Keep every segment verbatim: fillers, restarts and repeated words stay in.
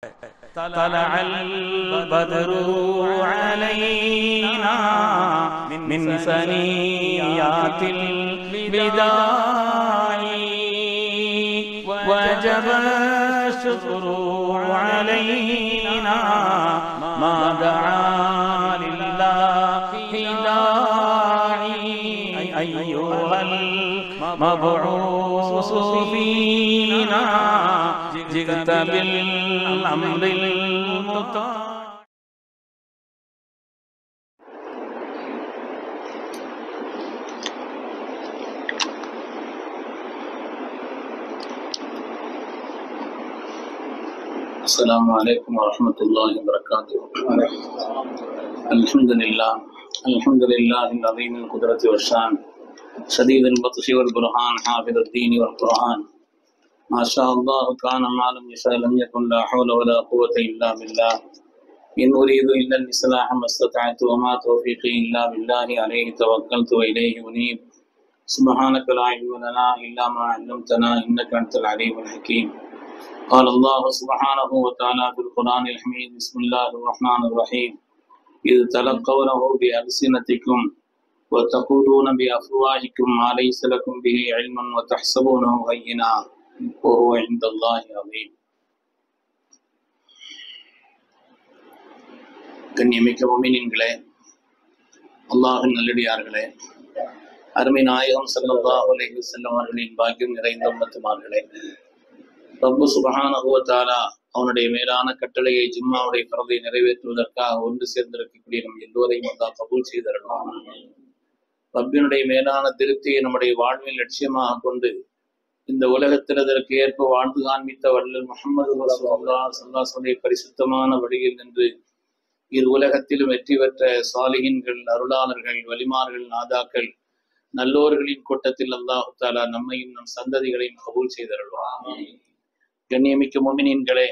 طلع البدر علينا من ثنيات الوداع وجب الشكر علينا ما دعا لله داعي أيها المبعوث فينا جئت بالأمر المطاع. السلام عليكم ورحمة الله وبركاته. الحمد لله الحمد لله العظيم القدرة والشان شديد البطش والبرهان حافظ الدين والقرآن ما شاء الله كان ما لم يشاء لم يكن لا حول ولا قوة إلا بالله إن أريد إلا الإصلاح ما استطعت وما توفيقي إلا بالله عليه توكلت وإليه أنيب سبحانك لا علم لنا إلا ما علمتنا إنك أنت العليم الحكيم. قال الله سبحانه وتعالى في القرآن الحميد بسم الله الرحمن الرحيم إذ تلقونه بألسنتكم وتقولون بأفواهكم ما ليس لكم به علم وتحسبونه هينا وهو عند الله عظيم. கண்ணியமிக்க முஃமினீன்களே, அல்லாஹ்வின் நல்லடியார்களே, அருமை நாயகம் ஸல்லல்லாஹு அலைஹி வஸல்லம் அவர்களின் பாக்கியம் நிறைந்த உம்மத்துமார்களே, ரப்பு சுப்ஹானஹு வ தஆலா அவனுடைய மேலான கட்டளையை ஜும்மாவுடைய ஃபர்தை நிறைவேற்றுவதற்காக ஒன்று சேர்ந்திருக்கக்கூடிய நம் எல்லோரையும் அல்லாஹ் கபூல் செய்தருள்வான். ரப்பினுடைய மேலான திருப்தியை நம்முடைய வாழ்வில் லட்சியமாக கொண்டு இந்த உலகத்தில் அதற்கு ஏற்ப வாழ்ந்து காண்பித்த வள்ளல் முஹம்மது ரசூலுல்லாஹ் ஸல்லல்லாஹு அலைஹி வஸல்லம் பரிசுத்தமான வழியில் நின்று இரு உலகத்திலும் வெற்றி பெற்ற சாலிஹீன்கள், அருளாளர்கள், வலிமார்கள், நாதாக்கள், நல்லோர்களின் கூட்டத்தில் அல்லாஹ் தஆலா நம்மையும் நம் சந்ததிகளையும் கபூல் செய்தருள்வான். கண்ணியமிக்க முஃமினீன்களே,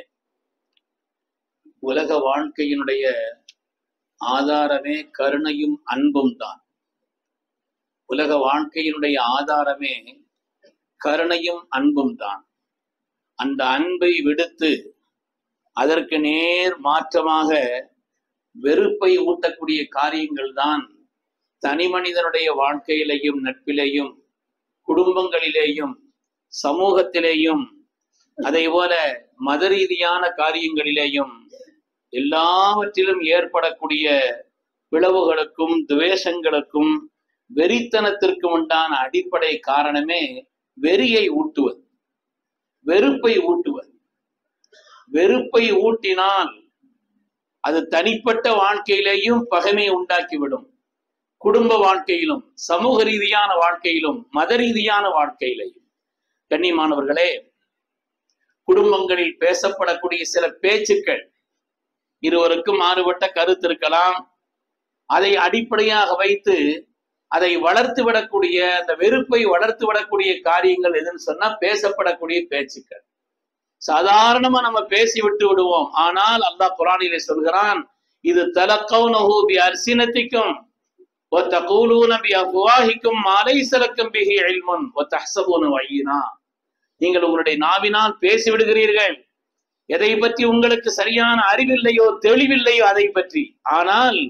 உலக வாழ்க்கையினுடைய ஆதாரமே கருணையும் அன்பும் தான். உலக வாழ்க்கையினுடைய ஆதாரமே கருணையும் அன்பும் தான். அந்த அன்பை விடுத்து அதற்கு நேர் மாற்றமாக வெறுப்பை ஊட்டக்கூடிய காரியங்கள் தான் தனி மனிதனுடைய வாழ்க்கையிலேயும் நட்பிலேயும் குடும்பங்களிலேயும் சமூகத்திலேயும் அதே போல மத ரீதியான காரியங்களிலேயும் எல்லாவற்றிலும் ஏற்படக்கூடிய பிளவுகளுக்கும் துவேஷங்களுக்கும் வெறித்தனத்திற்கும் உண்டான அடிப்படை காரணமே வெறியை ஊட்டுவது, வெறுப்பை ஊட்டுவது. வெறுப்பை ஊட்டினால் அது தனிப்பட்ட வாழ்க்கையிலேயும் பகைமையை உண்டாக்கிவிடும். குடும்ப வாழ்க்கையிலும் சமூக ரீதியான வாழ்க்கையிலும் மத ரீதியான வாழ்க்கையிலையும். கண்ணியமானவர்களே, குடும்பங்களில் பேசப்படக்கூடிய சில பேச்சுக்கள் இருவருக்கும் மாறுபட்ட கருத்து இருக்கலாம். அதை அடிப்படையாக வைத்து அதை வளர்த்து விடக்கூடிய அந்த வெறுப்பை வளர்த்து விடக்கூடிய காரியங்கள் எதுன்னு சொன்னா பேசப்படக்கூடிய பேச்சுக்கள். சாதாரணமா நம்ம பேசி விட்டு விடுவோம். ஆனால் அல்லாஹ் குர்ஆனிலே சொல்கிறான், இது தலக்கௌனஹு பி அல்சினத்திக்கும் வ தகூலூன பி அஃப்வாஹிக்கும் மா லைஸ லக்கும் பிஹி இல்முன் வ தஹ்ஸபூனஹு ஹய்யினா. நீங்கள் உங்களுடைய நாவினால் பேசி விடுகிறீர்கள் எதை பற்றி உங்களுக்கு சரியான அறிவில்லையோ தெளிவில்லையோ அதை பற்றி. ஆனால்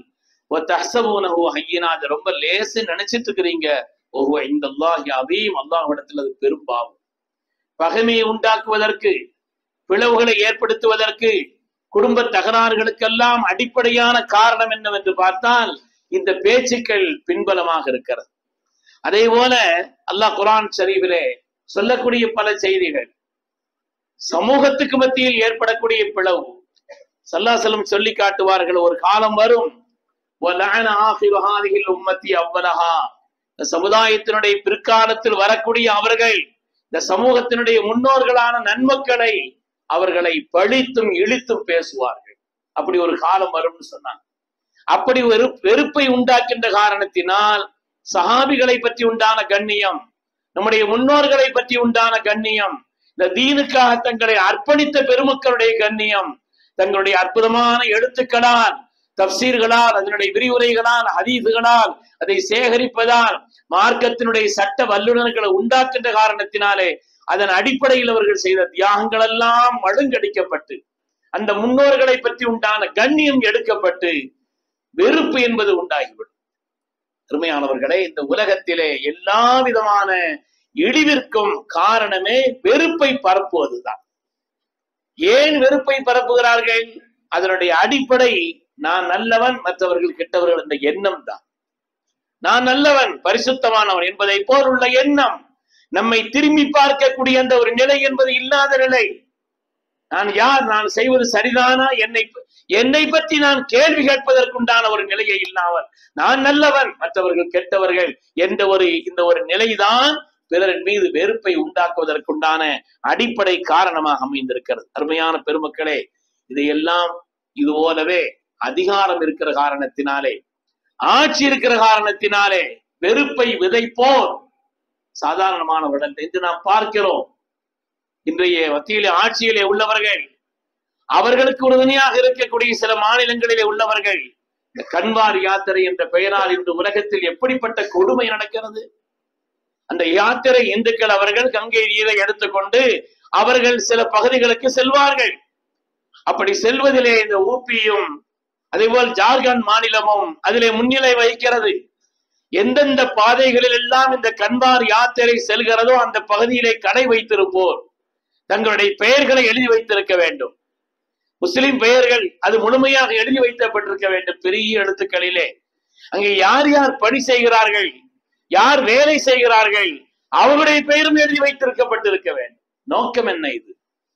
அது ரொம்ப லேசு நினைச்சிட்டு இருக்கிறீங்க. ஓஹோ இந்தல்லாஹி அதீம், அல்லாஹ்விடத்தில் அது பெரும் பாவம். பகைமையை உண்டாக்குவதற்கு, பிளவுகளை ஏற்படுத்துவதற்கு, குடும்ப தகராறுகளுக்கெல்லாம் அடிப்படையான காரணம் என்னவென்று பார்த்தால் இந்த பேச்சுக்கள் பின்பலமாக இருக்கிறது. அதே போல அல்லாஹ் குர்ஆன் ஷரீஃபிலே சொல்லக்கூடிய பல செய்திகள், சமூகத்துக்கு மத்தியில் ஏற்படக்கூடிய பிளவு ஸல்லல்லாஹு அலைஹி வஸல்லம் சொல்லி காட்டுவார்கள். ஒரு காலம் வரும், இந்த சமுதாயத்தினுடைய பிற்காலத்தில் வரக்கூடிய அவர்கள் இந்த சமூகத்தினுடைய முன்னோர்களான நன்மக்களை அவர்களை பழித்தும் இழித்தும் பேசுவார்கள். அப்படி ஒரு காலம் வரும்னு சொன்னாங்க. அப்படி ஒரு வெறுப்பை உண்டாக்கின்ற காரணத்தினால் சஹாபிகளை பற்றி உண்டான கண்ணியம், நம்முடைய முன்னோர்களை பற்றி உண்டான கண்ணியம், இந்த தீனுக்காக தங்களை அர்ப்பணித்த பெருமக்களுடைய கண்ணியம், தங்களுடைய அற்புதமான எழுத்துக்களால், தப்சீர்களால், அதனுடைய விரிவுரைகளால், ஹதீசுகளால் அதை சேகரிப்பதால், மார்க்கத்தினுடைய சட்ட வல்லுநர்களை உண்டாக்கின்ற காரணத்தினாலே அதன் அடிப்படையில் அவர்கள் செய்த தியாகங்கள் எல்லாம் மழுங்கடிக்கப்பட்டு அந்த முன்னோர்களை பற்றி உண்டான கண்ணியம் எடுக்கப்பட்டு வெறுப்பு என்பது உண்டாகிவிடும். அருமையானவர்களே, இந்த உலகத்திலே எல்லா விதமான இழிவிற்கும் காரணமே வெறுப்பை பரப்புவதுதான். ஏன் வெறுப்பை பரப்புகிறார்கள்? அதனுடைய அடிப்படை நான் நல்லவன், மற்றவர்கள் கெட்டவர்கள் என்ற எண்ணம் தான். நான் நல்லவன், பரிசுத்தமானவன் என்பதை போல் உள்ள எண்ணம், நம்மை திரும்பி பார்க்கக்கூடிய அந்த ஒரு நிலை என்பது இல்லாத நிலை. நான் யார், நான் செய்வது சரிதானா, என்னை என்னை பற்றி நான் கேள்வி கேட்பதற்குண்டான ஒரு நிலையை இல்லாமல் நான் நல்லவன், மற்றவர்கள் கெட்டவர்கள் என்ற ஒரு இந்த ஒரு நிலைதான் பிறரின் மீது வெறுப்பை உண்டாக்குவதற்குண்டான அடிப்படை காரணமாக அமைந்திருக்கிறது. அருமையான பெருமக்களே, இதையெல்லாம் இது போலவே அதிகாரம் இருக்கிற காரணத்தினாலே, ஆட்சி இருக்கிற காரணத்தினாலே வெறுப்பை விதைப்போர் சாதாரணமானவர்கள் என்று நாம் பார்க்கிறோம். இன்றைய மத்தியிலே ஆட்சியிலே உள்ளவர்கள், அவர்களுக்கு உறுதுணையாக இருக்கக்கூடிய சில மாநிலங்களிலே உள்ளவர்கள், இந்த கன்வார் யாத்திரை என்ற பெயரால் இன்று உலகத்தில் எப்படிப்பட்ட கொடுமை நடக்கிறது. அந்த யாத்திரை இந்துக்கள் அவர்கள் கங்கை நீரை எடுத்துக்கொண்டு அவர்கள் சில பகுதிகளுக்கு செல்வார்கள். அப்படி செல்வதிலே இந்த ஊபியும் அதேபோல் ஜார்க்கண்ட் மாநிலமும் அதிலே முன்னிலை வகிக்கிறது. எந்தெந்த பாதைகளில் எல்லாம் இந்த கன்வார் யாத்திரை செல்கிறதோ அந்த பகுதியிலே கடை வைத்திருப்போர் தங்களுடைய பெயர்களை எழுதி வைத்திருக்க வேண்டும். முஸ்லிம் பெயர்கள் அது முழுமையாக எழுதி வைக்கப்பட்டிருக்க வேண்டும் பெரிய எழுத்துக்களிலே. அங்கே யார் யார் பணி செய்கிறார்கள், யார் வேலை செய்கிறார்கள், அவருடைய பெயரும் எழுதி வைத்திருக்கப்பட்டிருக்க வேண்டும். நோக்கம் என்ன? இது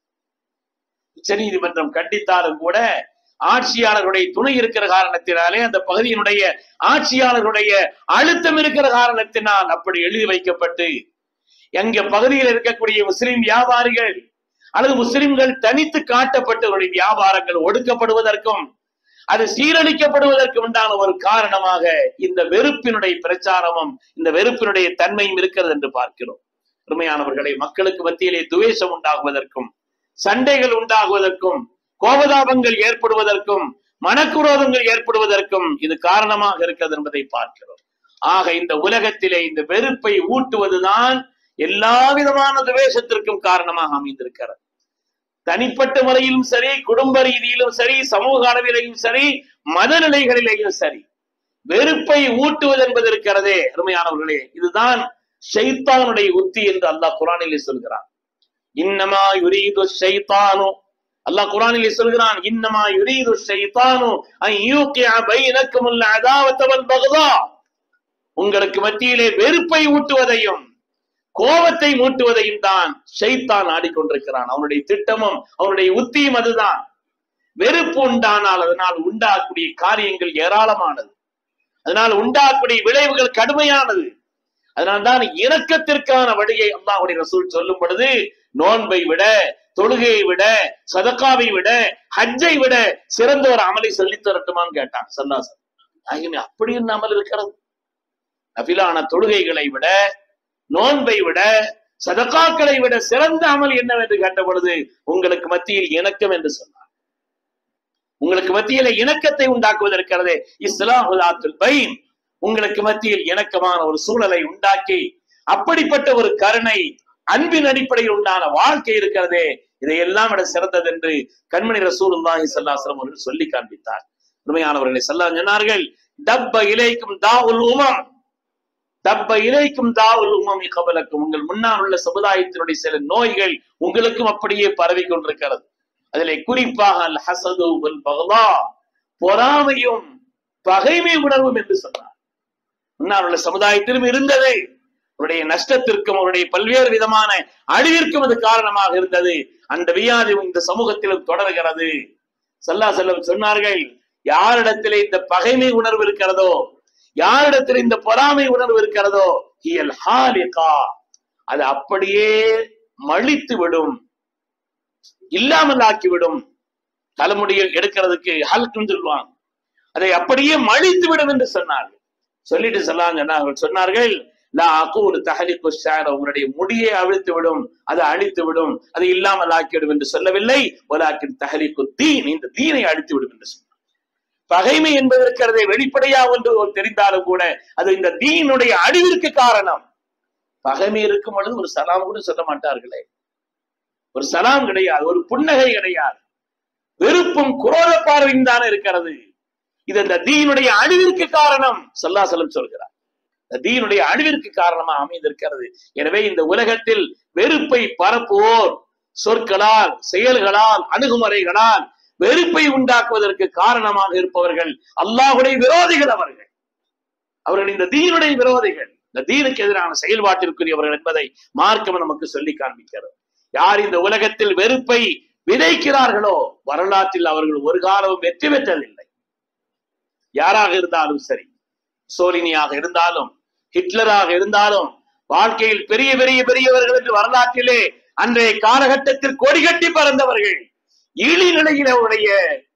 உச்ச நீதிமன்றம் கண்டித்தாலும் கூட ஆட்சியாளர்களுடைய துணை இருக்கிற காரணத்தினாலே, அந்த பகுதியினுடைய ஆட்சியாளர்களுடைய அழுத்தம் இருக்கிற காரணத்தினால் அப்படி எழுதி வைக்கப்பட்டு எங்க பகுதியில் இருக்கக்கூடிய முஸ்லிம் வியாபாரிகள் அல்லது முஸ்லிம்கள் தனித்து காட்டப்பட்டவருடைய வியாபாரங்கள் ஒடுக்கப்படுவதற்கும் அது சீரழிக்கப்படுவதற்கு உண்டான ஒரு காரணமாக இந்த வெறுப்பினுடைய பிரச்சாரமும் இந்த வெறுப்பினுடைய தன்மையும் இருக்கிறது என்று பார்க்கிறோம். உண்மையானவர்களை, மக்களுக்கு மத்தியிலே துவேஷம் உண்டாகுவதற்கும், சண்டைகள் உண்டாகுவதற்கும், கோபதாபங்கள் ஏற்படுவதற்கும், மனக்குரோதங்கள் ஏற்படுவதற்கும் இது காரணமாக இருக்கிறது என்பதை பார்க்கிறோம். ஆக இந்த உலகத்திலே இந்த வெறுப்பை ஊட்டுவதுதான் எல்லா விதமான துவேஷத்திற்கும் காரணமாக அமைந்திருக்கிறது. தனிப்பட்ட முறையிலும் சரி, குடும்ப ரீதியிலும் சரி, சமூக அளவிலேயும் சரி, மத நிலைகளிலேயும் சரி, வெறுப்பை ஊட்டுவது என்பது இருக்கிறதே அருமையானவர்களே, இதுதான் ஷைத்தானுடைய உத்தி என்று அல்லாஹ் குர்ஆனிலே சொல்கிறான். இன்னமா யுரீது ஷைத்தானு, அல்லாஹ் குர்ஆனிலே சொல்கிறான், இன்னமா யுரீது ஷைத்தானு அன் யூகிஅ பைனக்குமுல் அதாவத வல் பக்தா, உங்களுக்கு மத்தியிலே வெறுப்பை ஊட்டுவதையும் கோபத்தை மூட்டுவதையும் தான் ஷைத்தான் ஆடிக்கொண்டிருக்கிறான். அவனுடைய திட்டமும் அவனுடைய உத்தியும் அதுதான். வெறுப்பு உண்டானால் அதனால் உண்டாகக்கூடிய காரியங்கள் ஏராளமானது, அதனால் உண்டாகக்கூடிய விளைவுகள் கடுமையானது. அதனால்தான் இணக்கத்திற்கான வழியை அல்லாஹ்வுடைய ரசூல் சொல்லும் பொழுது, நோன்பை விட, தொழுகையை விட, சதகாவை விட, ஹஜ்ஜை விட சிறந்த ஒரு அமலை சொல்லி தரட்டுமான்னு கேட்டான் சல்லாசன். அப்படி என்ன அமல் இருக்கிறது? நபிலான தொழுகைகளை விட, நோன்பை விட, சதகாக்களை விட சிறந்த அமல் என்னவென்று கேட்ட பொழுது உங்களுக்கு மத்தியில் இணக்கம் என்று சொன்னார். உங்களுக்கு மத்தியில இணக்கத்தை உண்டாக்குவதற்கிறதே இஸ்லாஹுல் பைன், உங்களுக்கு மத்தியில் இணக்கமான ஒரு சூழலை உண்டாக்கி அப்படிப்பட்ட ஒரு கருணை அன்பின் அடிப்படையில் உண்டான வாழ்க்கை இருக்கிறதே, இதையெல்லாம் விட சிறந்தது என்று கண்மணி ரசூலுல்லாஹி ஸல்லல்லாஹு அலைஹி வஸல்லம் சொல்லி காண்பித்தார். உண்மையானவர்களை ஸல்லல்லாஹு சொன்னார்கள், தப்ப இலைக்கும் தாவுல் உமம், தப்ப இலைக்கும் தாவுல் உமமி கபலக்கும், உங்கள் முன்னால் உள்ள சமுதாயத்தினுடைய சில நோய்கள் உங்களுக்கும் அப்படியே பரவி கொண்டிருக்கிறது. அதிலே குறிப்பாக அல் ஹஸது வல் பக்தா, பொறாமையும் பகைமை உணர்வும் என்று சொன்னார். முன்னால் உள்ள சமுதாயத்திலும் இருந்தது. அவருடைய நஷ்டத்திற்கும் அவருடைய பல்வேறு விதமான அழிவிற்கும் அது காரணமாக இருந்தது. அந்த வியாதி இந்த சமூகத்திலும் தொடர்கிறது. ஸல்லல்லாஹு அலைஹி வஸல்லம் சொன்னார்கள், யாரிடத்திலே இந்த பகைமை உணர்வு இருக்கிறதோ, யாரிடத்தில் இந்த பொறாமை உணர்வு இருக்கிறதோ, ஹியல் ஹாலிகா, அது அப்படியே மழித்து விடும், இல்லாமல் ஆக்கிவிடும். தலைமுடியை எடுக்கிறதுக்கு ஹல்குன்னு சொல்லுவாங்க, அதை அப்படியே மழித்து விடும் என்று சொன்னார்கள். சொல்லிட்டு சொல்லாங்க சொன்னார்கள், லா அகூலு தஹலிகு ஷஅர, உங்களுடைய முடியை அழித்து விடும், அதை அழித்து விடும், அதை இல்லாமல் ஆக்கிவிடும் என்று சொல்லவில்லை. வலாக்கின் தஹலிகு தீன், இந்த தீனை அழித்து விடும் என்று சொன்னார். பகைமை என்பது இருக்கிறதை வெளிப்படையா ஒன்று தெரிந்தாலும் கூட அது இந்த தீனுடைய அழிவிற்கு காரணம். பகைமை இருக்கும் பொழுது ஒரு சலாம் கூட சொல்ல மாட்டார்களே, ஒரு சலாம் கிடையாது, ஒரு புன்னகை கிடையாது. வெறுப்பும் குரோத பார்வையும் தான் இருக்கிறது. இது இந்த தீனுடைய அழிவிற்கு காரணம். ஸல்லல்லாஹு அலைஹி வஸல்லம் சொல்கிறார், இந்த தீனுடைய அழிவிற்கு காரணமா அமைந்திருக்கிறது. எனவே இந்த உலகத்தில் வெறுப்பை பரப்புவோர் சொற்களால், செயல்களால், அணுகுமுறைகளால் வெறுப்பை உண்டாக்குவதற்கு காரணமாக இருப்பவர்கள் அல்லாஹ்வுடைய விரோதிகள். அவர்கள் அவர்கள் இந்த தீனுடைய விரோதிகள், இந்த தீனுக்கு எதிரான செயல்பாட்டிற்குரியவர்கள் என்பதை மார்க்கம் நமக்கு சொல்லி காண்பிக்கிறது. யார் இந்த உலகத்தில் வெறுப்பை விதைக்கிறார்களோ வரலாற்றில் அவர்கள் ஒரு காலமும் வெற்றி பெற்றதில்லை. யாராக இருந்தாலும் சரி, சோலினியாக இருந்தாலும், ஹிட்லராக இருந்தாலும், வாழ்க்கையில் பெரிய பெரிய பெரியவர்கள் என்று வரலாற்றிலே அன்றைய காலகட்டத்தில் கொடி கட்டி பறந்தவர்கள் இழி நிலையில் அவருடைய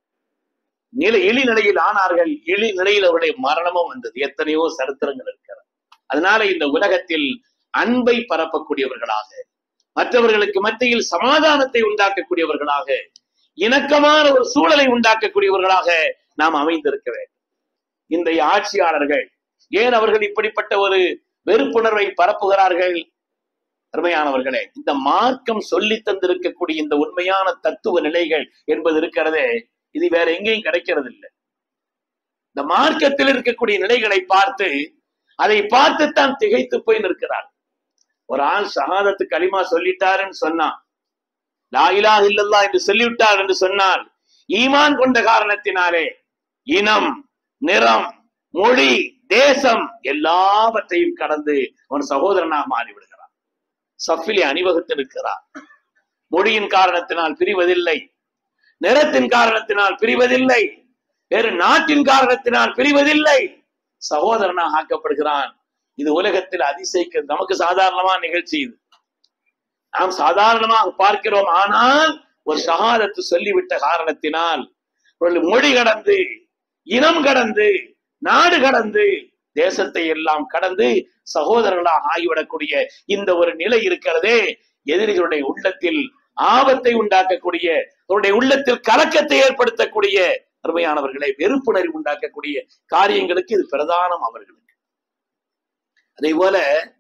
நிலை இழி நிலையில் ஆனார்கள். இழி நிலையில் அவருடைய மரணமும் வந்தது. எத்தனையோ சரித்திரங்கள் இருக்கிறது. அதனால இந்த உலகத்தில் அன்பை பரப்பக்கூடியவர்களாக, மற்றவர்களுக்கு மத்தியில் சமாதானத்தை உண்டாக்கக்கூடியவர்களாக, இணக்கமான ஒரு சூழலை உண்டாக்கக்கூடியவர்களாக நாம் அமைந்திருக்க வேண்டும். இன்றைய ஆட்சியாளர்கள் ஏன் அவர்கள் இப்படிப்பட்ட ஒரு வெறுப்புணர்வை பரப்புகிறார்கள்? அருமையானவர்களே, இந்த மார்க்கம் சொல்லி தந்திருக்கக்கூடிய இந்த உண்மையான தத்துவ நிலைகள் என்பது இருக்கிறதே, இது வேற எங்கேயும் கிடைக்கிறது இல்லை. இந்த மார்க்கத்தில் இருக்கக்கூடிய நிலைகளை பார்த்து அதை பார்த்துத்தான் திகைத்து போய் நிற்கிறார். ஒரு ஆள் ஷஹாதத்து கலிமா சொல்லிட்டாருன்னு சொன்னான், லா இலாஹ இல்லல்லாஹ் என்று சொல்லிவிட்டார் என்று சொன்னால், ஈமான் கொண்ட காரணத்தினாலே இனம், நிறம், மொழி, தேசம் எல்லாவற்றையும் கடந்து அவன் சகோதரனாக மாறிவிடுகிறான். சஃபிலே அணிவகுத்து இருக்கிறார். மொழியின் காரணத்தினால் பிரிவதில்லை, நிறத்தின் காரணத்தினால் பிரிவதில்லை, வேறு நாட்டின் காரணத்தினால் பிரிவதில்லை, சகோதரனாக ஆக்கப்படுகிறான். இது உலகத்தில் அதிசயிக்க நமக்கு சாதாரணமான நிகழ்ச்சி. இது நாம் சாதாரணமாக பார்க்கிறோம். ஆனால் ஒரு ஷஹாதத்து சொல்லிவிட்ட காரணத்தினால் ஒரு மொழி கடந்து, இனம் கடந்து, நாடு கடந்து, தேசத்தை எல்லாம் கடந்து சகோதரர்களாக ஆகிவிடக்கூடிய இந்த ஒரு நிலை இருக்கிறதே, எதிரிகளுடைய உள்ளத்தில் ஆபத்தை உண்டாக்கக்கூடிய, அவருடைய உள்ளத்தில் கலக்கத்தை ஏற்படுத்தக்கூடிய, அருமையானவர்களை வெறுப்புணர்வு உண்டாக்கக்கூடிய காரியங்களுக்கு இது பிரதானம் அவர்களுக்கு. அதே போல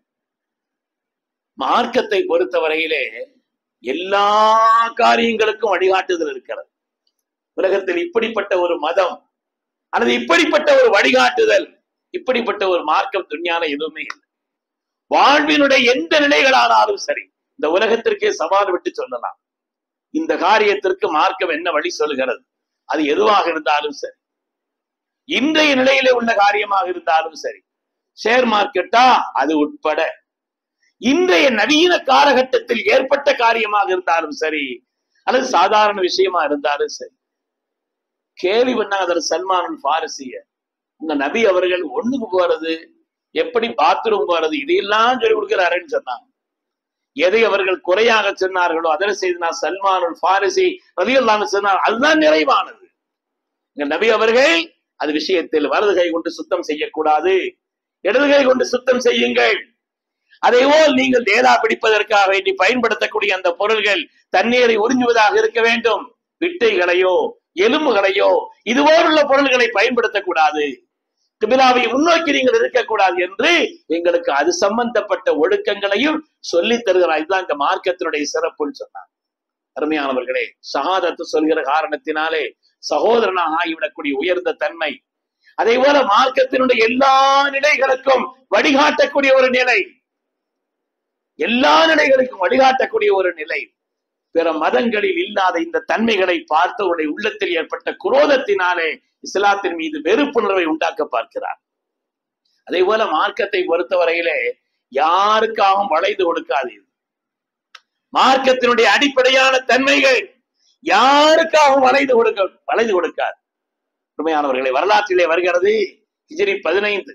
மார்க்கத்தை பொறுத்தவரையிலே எல்லா காரியங்களுக்கும் வழிகாட்டுதல் இருக்கிறது. உலகத்தில் இப்படிப்பட்ட ஒரு மதம் அல்லது இப்படிப்பட்ட ஒரு வழிகாட்டுதல், இப்படிப்பட்ட ஒரு மார்க்கம் துன்யால எதுவுமே இல்லை. வாழ்வினுடைய எந்த நிலைகளானாலும் சரி, இந்த உலகத்திற்கே சவால் விட்டு சொல்லலாம், இந்த காரியத்திற்கு மார்க்கம் என்ன வழி சொல்கிறது. அது எதுவாக இருந்தாலும் சரி, இன்றைய நிலையிலே உள்ள காரியமாக இருந்தாலும் சரி, ஷேர் மார்க்கெட்டா அது உட்பட, இன்றைய நவீன காலகட்டத்தில் ஏற்பட்ட காரியமாக இருந்தாலும் சரி, அல்லது சாதாரண விஷயமா இருந்தாலும் சரி. கேள்வி பண்ணாங்க அதில் சல்மான் பாரிசிய, உங்க நபி அவர்கள் ஒண்ணுக்கு போறது, எப்படி பாத்ரூம் போறது, இதையெல்லாம் சொல்லி கொடுக்கிறாருன்னு சொன்னாங்க. எதை அவர்கள் குறையாக சொன்னார்களோ அதில் செய்தனா சல்மான் பாரிசி ரலியல்லாஹு அன்ஹு சொன்னார், அதுதான் நிறைவானது. எங்க நபி அவர்கள் அது விஷயத்தில் வலது கை கொண்டு சுத்தம் செய்யக்கூடாது, இடது கை கொண்டு சுத்தம் செய்யுங்கள். அதே போல் நீங்கள் தேதா பிடிப்பதற்காக வேண்டி பயன்படுத்தக்கூடிய அந்த பொருள்கள் தண்ணீரை உறிஞ்சுவதாக இருக்க வேண்டும். விட்டைகளையோ எலும்புகளையோ இதுபோலுள்ள பொருள்களை பயன்படுத்தக்கூடாது, கிபிலாவை முன்னோக்கி நீங்கள் இருக்கக்கூடாது என்று எங்களுக்கு அது சம்பந்தப்பட்ட ஒழுக்கங்களையும் சொல்லி தருகிறார். இதுதான் இந்த மார்க்கத்தினுடைய சிறப்புன்னு சொன்னார். அருமையானவர்களே, ஷஹாதத்து சொல்கிற காரணத்தினாலே சகோதரனாக ஆகிவிடக்கூடிய உயர்ந்த தன்மை, அதே போல மார்க்கத்தினுடைய எல்லா நிலைகளுக்கும் வழிகாட்டக்கூடிய ஒரு நிலை, எல்லா நிலைகளுக்கும் வழிகாட்டக்கூடிய ஒரு நிலை. பிற மதங்களில் இல்லாத இந்த தன்மைகளை பார்த்தவருடைய உள்ளத்தில் ஏற்பட்ட குரோதத்தினாலே இஸ்லாத்தின் மீது வெறுப்புணர்வை உண்டாக்க பார்க்கிறார். அதே போல மார்க்கத்தை பொறுத்தவரையிலே யாருக்காகவும் வளைந்து கொடுக்காது. மார்க்கத்தினுடைய அடிப்படையான தன்மைகள் யாருக்காகவும் வளைந்து கொடுக்க வளைந்து கொடுக்காது. உண்மையானவர்களை வரலாற்றிலே வருகிறது. ஹிஜ்ரி பதினைந்து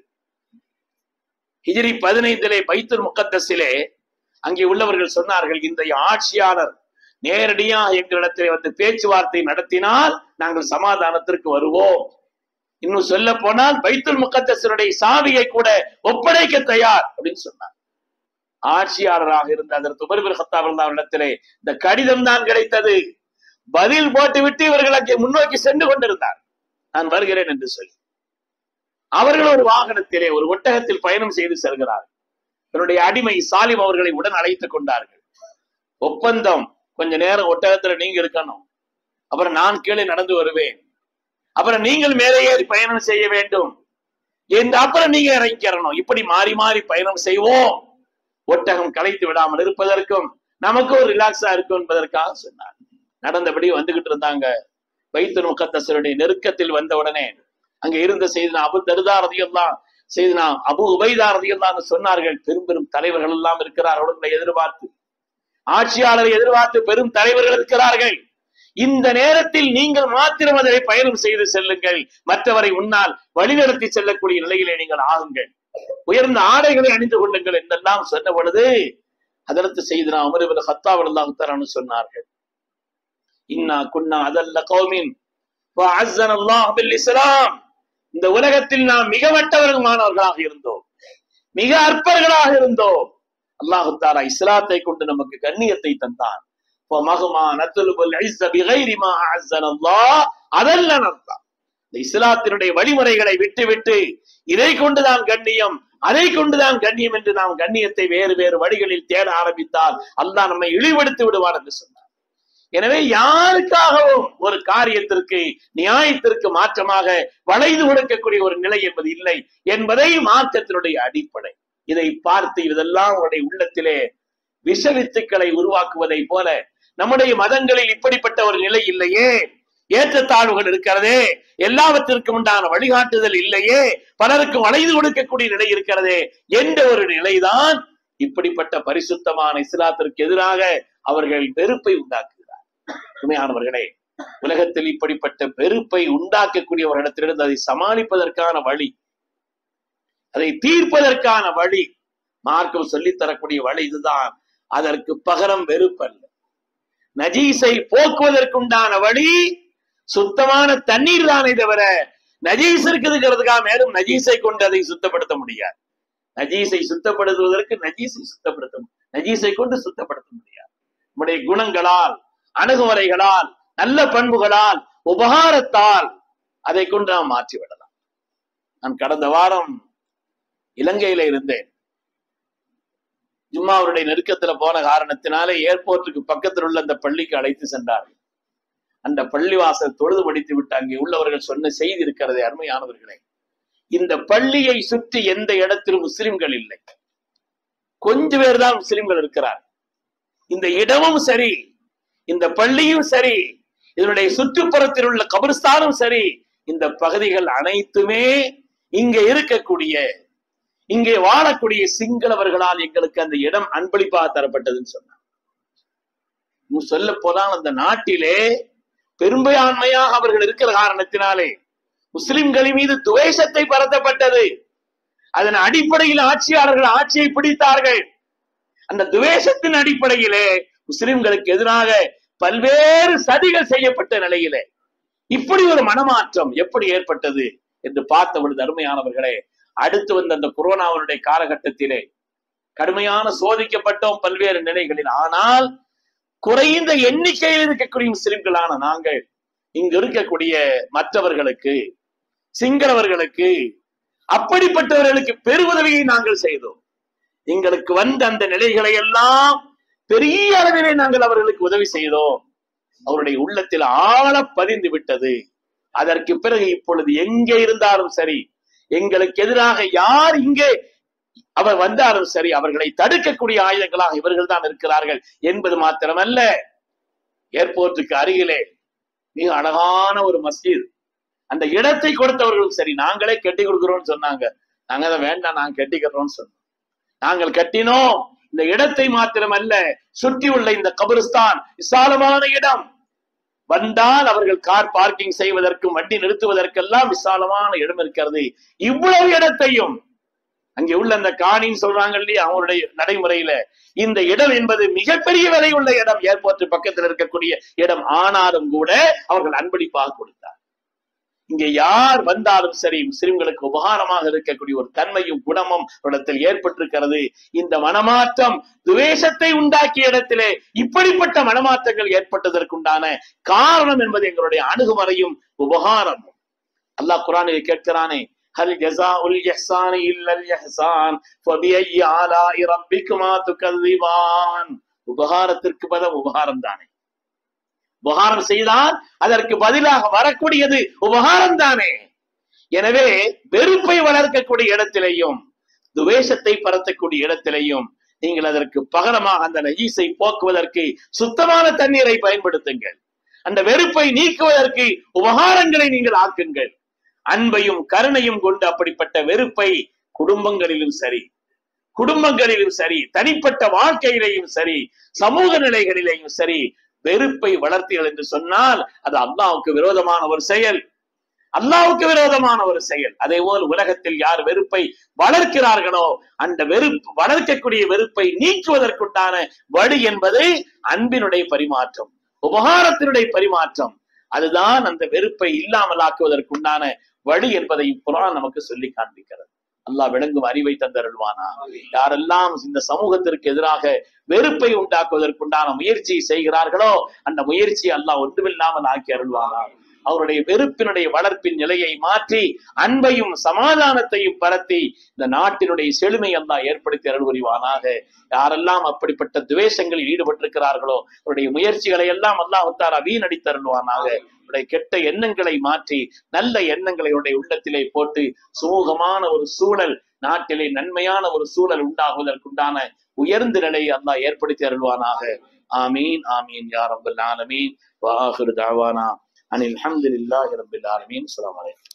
ஹிஜ்ரி பதினைந்திலே பைத்துல் முகத்தஸிலே அங்கே உள்ளவர்கள் சொன்னார்கள், இந்த ஆட்சியாளர் நேரடியாக எங்களிடத்திலே வந்து பேச்சுவார்த்தை நடத்தினால் நாங்கள் சமாதானத்திற்கு வருவோம். இன்னும் சொல்ல போனால் பைத்துல் முகத்தஸினுடைய சாவியை கூட ஒப்படைக்க தயார் அப்படின்னு சொன்னார். ஆட்சியாளராக இருந்த அதற்கு உமர் பின் கத்தாப் அவர்களிடத்திலே இந்த கடிதம் தான் கிடைத்தது. பதில் போட்டுவிட்டு இவர்கள் அங்கே முன்னோக்கி சென்று கொண்டிருந்தார், நான் வருகிறேன் என்று சொல்லி. அவர்கள் ஒரு வாகனத்திலே ஒரு ஒட்டகத்தில் பயணம் செய்து செல்கிறார். என்னுடைய அடிமை சாலிம் அவர்களை உடன் அழைத்துக் கொண்டார்கள். ஒப்பந்தம், கொஞ்ச நேரம் ஒட்டகத்துல நீங்க இருக்கணும், அப்புறம் நான் கீழே நடந்து வருவேன், அப்புறம் நீங்கள் மேலே ஏறி பயணம் செய்ய வேண்டும் என்று அப்புறம் நீங்க இறங்கிக்கிறணும். இப்படி மாறி மாறி பயணம் செய்வோம், ஒட்டகம் களைத்து விடாமல் இருப்பதற்கும் நமக்கு ஒரு ரிலாக்ஸா இருக்கும் என்பதற்காக சொன்னார். நடந்தபடி வந்துகிட்டு இருந்தாங்க. பைத்துல் முகத்தஸருடைய நெருக்கத்தில் வந்த உடனே அங்க இருந்த செய்தினா அபு தர்தா ரலியல்லாஹு செய்தினா அபு உபைதா ரலியல்லாஹு சொன்னார்கள், பெரும் பெரும் தலைவர்கள் எல்லாம் இருக்கிறார்கள், அவர்களை எதிர்பார்த்து, ஆட்சியாளரை எதிர்பார்த்து பெரும் தலைவர்கள் இருக்கிறார்கள். இந்த நேரத்தில் நீங்கள் மாத்திரம் அதை பயணம் செய்து செல்லுங்கள், மற்றவரை முன்னால் வழிநடத்தி செல்லக்கூடிய நிலையிலே நீங்கள் ஆகுங்கள், உயர்ந்த ஆடைகளை அணிந்து கொள்ளுங்கள் என்றெல்லாம் சொன்ன பொழுது அதற்கு செய்தினா உமர் இப்னு கத்தாப் ரலியல்லாஹு தஆலா சொன்னார்கள், இன்னா குன்னா அதல்ல கௌமின் வஅஸ்ஸன அல்லாஹ் பில் இஸ்லாம். இந்த உலகத்தில் நாம் மிக வட்டவர்களாக இருந்தோம், மிக அற்பர்களாக இருந்தோம். அல்லாஹ் தஆலா இஸ்லாத்தை கொண்டு நமக்கு கண்ணியத்தை தந்தான். ஃபமஹமா நத்லுபுல் இஸ்ஸ பிகைரி மா அஅஸ்ஸன அல்லாஹ் அதல்லன அல்லாஹ். இந்த இஸ்லாத்தினுடைய வழிமுறைகளை விட்டுவிட்டு இதை கொண்டுதான் கண்ணியம், அதை கொண்டுதான் கண்ணியம் என்று நாம் கண்ணியத்தை வேறு வேறு வழிகளில் தேட ஆரம்பித்தால் அல்லாஹ் நம்மை இழிவெடுத்து விடுவார் என்று சொன்னார். எனவே யாருக்காகவும் ஒரு காரியத்திற்கு நியாயத்திற்கு மாற்றமாக வளைந்து கொடுக்கக்கூடிய ஒரு நிலை என்பது இல்லை என்பதை மார்க்கத்தினுடைய அடிப்படை. இதை பார்த்து இதெல்லாம் உடைய உள்ளத்திலே விஷவித்துக்களை உருவாக்குவதை போல நம்முடைய மதங்களில் இப்படிப்பட்ட ஒரு நிலை இல்லையே, ஏற்றத்தாழ்வுகள் இருக்கிறதே, எல்லாவற்றிற்கும் உண்டான வழிகாட்டுதல் இல்லையே, பலருக்கு வளைந்து கொடுக்கக்கூடிய நிலை இருக்கிறதே என்ற ஒரு நிலைதான் இப்படிப்பட்ட பரிசுத்தமான இஸ்லாத்திற்கு எதிராக அவர்கள் வெறுப்பை உண்டாக்குகிறார். உண்மையானவர்களே, உலகத்தில் இப்படிப்பட்ட வெறுப்பை உண்டாக்கக்கூடியவர்களிடத்திலிருந்து அதை சமாளிப்பதற்கான வழி, அதை தீர்ப்பதற்கான வழி, மார்க்கம் சொல்லித்தரக்கூடிய வழி இதுதான். அதற்கு பகரம் வெறுப்பல்ல. நஜீஸை போக்குவதற்குண்டான வழி சுத்தமான தண்ணீர் தானே தவிர நஜீஸ் இருக்குதுங்கிறதுக்காக மேலும் நஜீஸை கொண்டு அதை சுத்தப்படுத்த முடியாது. நஜீஸை சுத்தப்படுத்துவதற்கு நஜீஸை சுத்தப்படுத்த நஜீஸை கொண்டு சுத்தப்படுத்த முடியாது. நம்முடைய குணங்களால், அணுகுமுறைகளால், நல்ல பண்புகளால், உபகாரத்தால் அதை கொண்டு நாம் மாற்றி விடலாம். நான் கடந்த வாரம் இலங்கையில இருந்தேன். ஜும்மாவுடைய நெருக்கத்துல போன காரணத்தினாலே ஏர்போர்ட்டுக்கு பக்கத்தில் உள்ள அந்த பள்ளிக்கு அழைத்து சென்றார்கள். அந்த பள்ளிவாசல் தொழுது படித்து விட்டு அங்கே உள்ளவர்கள் சொன்ன செய்தி இருக்கிறதே அருமையானவர்களே, இந்த பள்ளியை சுற்றி எந்த இடத்திலும் முஸ்லிம்கள் இல்லை, கொஞ்ச பேர் தான் முஸ்லிம்கள் இருக்கிறார். இந்த இடமும் சரி, இந்த பள்ளியும் சரி, இதனுடைய சுற்றுப்புறத்தில் உள்ள கபிரிஸ்தானும் சரி, இந்த பகுதிகள் அனைத்துமே இங்க இருக்கக்கூடிய, இங்கே வாழக்கூடிய சிங்களவர்களால் எங்களுக்கு அந்த இடம் அன்பளிப்பாக தரப்பட்டதுன்னு சொன்னார். சொல்ல போனால் அந்த நாட்டிலே பெரும்பான்மையாக அவர்கள் இருக்கிற காரணத்தினாலே முஸ்லிம்களின் மீது துவேஷத்தை பரத்தப்பட்டது. அதன் அடிப்படையில் ஆட்சியாளர்கள் ஆட்சியை பிடித்தார்கள். அந்த துவேஷத்தின் அடிப்படையிலே முஸ்லிம்களுக்கு எதிராக பல்வேறு சதிகள் செய்யப்பட்ட நிலையிலே இப்படி ஒரு மனமாற்றம் எப்படி ஏற்பட்டது என்று பார்த்த பொழுது அருமையானவர்களே, அடுத்து வந்த அந்த கொரோனாவுடைய காலகட்டத்திலே கடுமையான சோதிக்கப்பட்டோம் பல்வேறு நிலைகளில். ஆனால் குறைந்த எண்ணிக்கையில் இருக்கக்கூடிய முஸ்லிம்களான நாங்கள் இங்கு இருக்கக்கூடிய மற்றவர்களுக்கு, சிங்களவர்களுக்கு, அப்படிப்பட்டவர்களுக்கு பெருவுதவியை நாங்கள் செய்தோம். எங்களுக்கு வந்த அந்த நிலைகளை எல்லாம் பெரிய அளவிலே நாங்கள் அவர்களுக்கு உதவி செய்தோம். அவருடைய உள்ளத்தில் ஆழ பதிந்து விட்டது. அதற்கு பிறகு இப்பொழுது எங்கே இருந்தாலும் சரி, எங்களுக்கு எதிராக யார் இங்கே அவர் வந்தாலும் சரி, அவர்களை தடுக்கக்கூடிய ஆயுதங்களாக இவர்கள் தான் இருக்கிறார்கள் என்பது மாத்திரமல்ல, ஏர்போர்ட்டுக்கு அருகிலே மிக அழகான ஒரு மஸ்ஜித், அந்த இடத்தை கொடுத்தவர்களும் சரி, நாங்களே கட்டி கொடுக்கிறோம்னு சொன்னாங்க. நாங்க அதை வேண்டாம், நாங்க கட்டிக்கிறோம்னு சொன்னோம். நாங்கள் கட்டினோம். இந்த இடத்தை மாத்திரமல்ல, சுற்றி உள்ள இந்த கபிரிஸ்தான் விசாலமான இடம், வந்தால் அவர்கள் கார் பார்க்கிங் செய்வதற்கும் வண்டி நிறுத்துவதற்கெல்லாம் விசாலமான இடம் இருக்கிறது. இவ்வளவு இடத்தையும் அங்கே உள்ள அந்த காணின்னு சொல்றாங்க இல்லையா, அவங்களுடைய நடைமுறையில இந்த இடம் என்பது மிகப்பெரிய விலை உள்ள இடம், ஏர்போர்ட் பக்கத்தில் இருக்கக்கூடிய இடம். ஆனாலும் கூட அவர்கள் அன்பளிப்பாக கொடுத்தார். இங்கே யார் வந்தாலும் சரி, முஸ்லிம்களுக்கு உபகாரமாக இருக்கக்கூடிய ஒரு தன்மையும் குணமும் இடத்தில் ஏற்பட்டிருக்கிறது. இந்த மனமாற்றம் துவேஷத்தை உண்டாக்கிய இடத்திலே இப்படிப்பட்ட மனமாற்றங்கள் ஏற்பட்டதற்குண்டான காரணம் என்பது எங்களுடைய அணுகுமுறையும் உபகாரமும். அல்லாஹ் குர்ஆனிலே கேட்கிறானே, ஹல் ஜஸாஉல் இஹ்சானி இல்லல் இஹ்சான் ஃபபிஐ ஆலாஇ ரப்பிக்குமா துகல்லிபான். உபகாரத்திற்கு பதில் உபகாரம் தானே, உபகாரம் செய்தால் அதற்கு பதிலாக வரக்கூடியது உபகாரம் தானே. எனவே வெறுப்பை வளர்க்கக்கூடிய இடத்திலேயும் துவேஷத்தை பரத்தக்கூடிய இடத்திலேயும் நீங்கள் அதற்கு பகரமாக அந்த நஜீஸை போக்குவதற்கு சுத்தமான தண்ணீரை பயன்படுத்துங்கள். அந்த வெறுப்பை நீக்குவதற்கு உபகாரங்களை நீங்கள் ஆக்குங்கள். அன்பையும் கருணையும் கொண்டு அப்படிப்பட்ட வெறுப்பை குடும்பங்களிலும் சரி, குடும்பங்களிலும் சரி, தனிப்பட்ட வாழ்க்கையிலேயும் சரி, சமூக நிலைகளிலேயும் சரி, வெறுப்பை வளர்த்தீர்கள் என்று சொன்னால் அது அல்லாஹ்வுக்கு விரோதமான ஒரு செயல், அல்லாஹ்வுக்கு விரோதமான ஒரு செயல். அதே போல் உலகத்தில் யார் வெறுப்பை வளர்க்கிறார்களோ அந்த வெறுப்பு வளர்க்கக்கூடிய வெறுப்பை நீக்குவதற்குண்டான வழி என்பது அன்பினுடைய பரிமாற்றம், உபகாரத்தினுடைய பரிமாற்றம். அதுதான் அந்த வெறுப்பை இல்லாமலாக்குவதற்குண்டான வழி என்பதை குர்ஆன் நமக்கு சொல்லி காண்பிக்கிறது. அல்லாஹ் விளங்கும் அறிவை தந்தருள்வானா. யாரெல்லாம் இந்த சமூகத்திற்கு எதிராக வெறுப்பை உண்டாக்குவதற்குண்டான முயற்சியை செய்கிறார்களோ அந்த முயற்சியை அல்லாஹ் ஒன்றுமில்லாமல் ஆக்கி அருள்வானா. அவருடைய வெறுப்பினுடைய வளர்ப்பின் நிலையை மாற்றி அன்பையும் சமாதானத்தையும் பரத்தி இந்த நாட்டினுடைய செழுமை அல்லாஹ் ஏற்படுத்தி அருள் புரிவானாக. யாரெல்லாம் அப்படிப்பட்ட துவேஷங்களில் ஈடுபட்டிருக்கிறார்களோ அவருடைய முயற்சிகளை எல்லாம் அல்லாஹ் தஆலா வீணடித்து அருள்வானாக. அவருடைய கெட்ட எண்ணங்களை மாற்றி நல்ல எண்ணங்களை அவருடைய உள்ளத்திலே போட்டு சுமூகமான ஒரு சூழல், நாட்டிலே நன்மையான ஒரு சூழல் உண்டாகுவதற்குண்டான உயர்ந்த நிலையை அல்லாஹ் ஏற்படுத்தி அருள்வானாக. ஆமீன் ஆமீன் யா ரப்பல் ஆலமீன். வ ஆகிரு தஅவானா அனில் ஹம்துலில்லாஹி ரப்பில் ஆலமீன். அஸ்ஸலாமு அலைக்கும்.